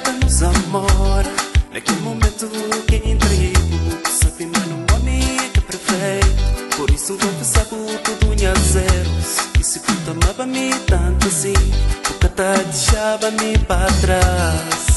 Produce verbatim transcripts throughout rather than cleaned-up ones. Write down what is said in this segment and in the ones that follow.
nos amor. Naquele momento que entrego, sabe, mano, o homem é que é perfeito. Por isso confessava tudo em zeros. E se puta amava-me tanto assim, porque tá deixava-me para trás.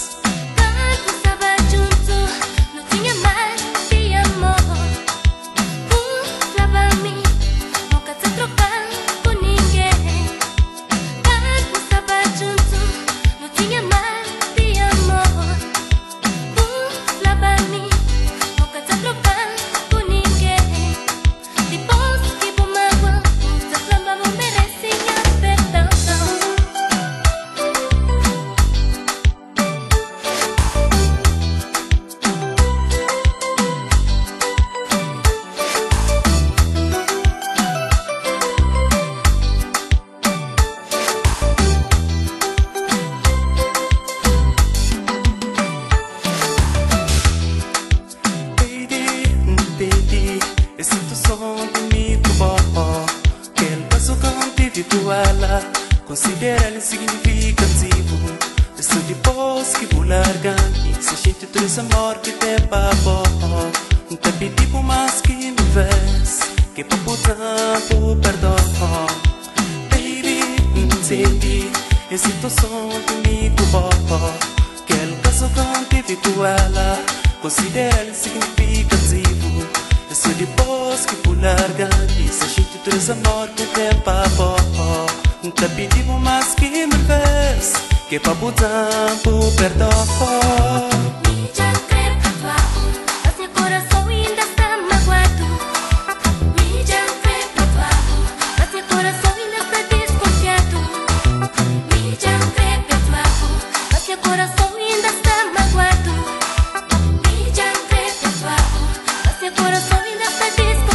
Ela considera-lhe significativo. Isso depois que vou largar, e se a gente tem esse amor que tem para bom, não te pedi por mais que me vês, que para por tempo perdão. Baby, entendi a situação comigo, que ele caso contigo com ela considera-lhe significativo. Isso depois que vou largar, e se a gente tem esse amor que tem para bom, não te pedimos mais que me vês, que para o tempo perdão. Me já creio perdoado, mas meu coração ainda está magoado. Me já creio perdoado, mas meu coração ainda está desconfiado. Me já creio perdoado, mas meu coração ainda está magoado. Me já creio perdoado, mas meu coração ainda está desconfiado.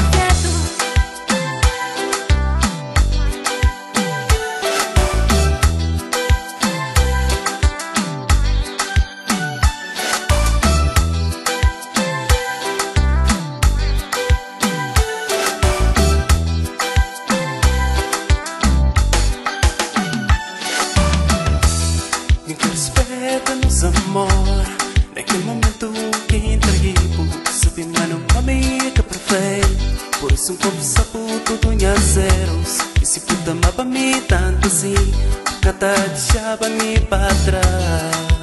Respeita-nos, amor. Naquele momento que entreguei, sabe, mano, o homem é que é perfeito. Por isso confessa por tudo em zeros. E se puta amava-me tanto assim, cada deixava-me para trás.